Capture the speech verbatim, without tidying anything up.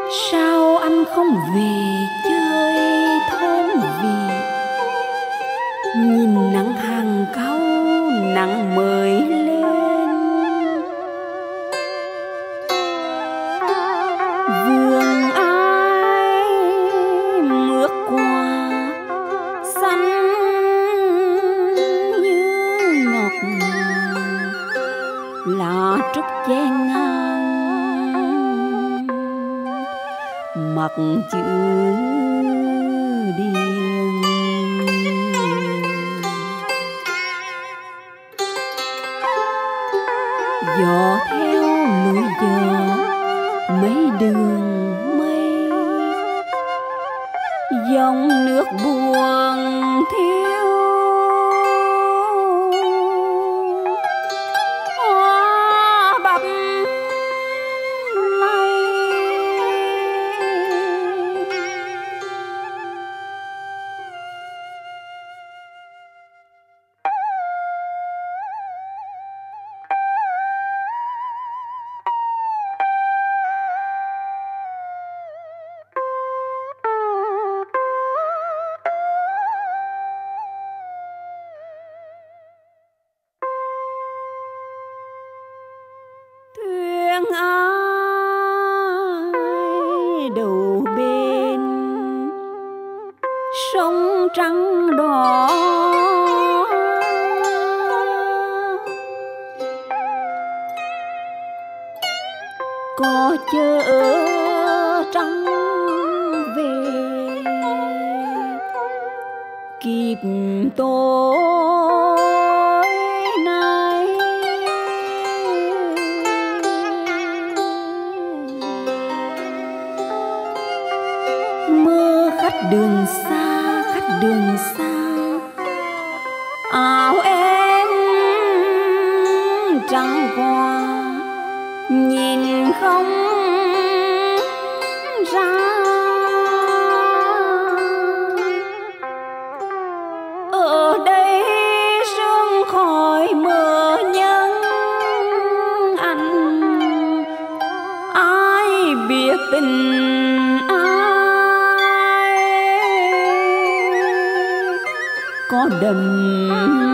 Sao anh không về chơi thôn vị? Nhìn nắng hàng cau nắng mới lên, vườn ai mướt qua xanh như ngọc, lá trúc che ngang mặt chữ điền. Gió theo lối gió mấy đường mây, dòng nước buồn thiếu hoa bắp lay. Thuyền ai đầu bên sông trắng đỏ, có chợ trắng về kịp tối nay. Mơ khách đường xa, khách đường xa, áo em trắng qua nhìn không ra. Ở đây sương khói mờ nhân anh, ai biết tình ai có đầm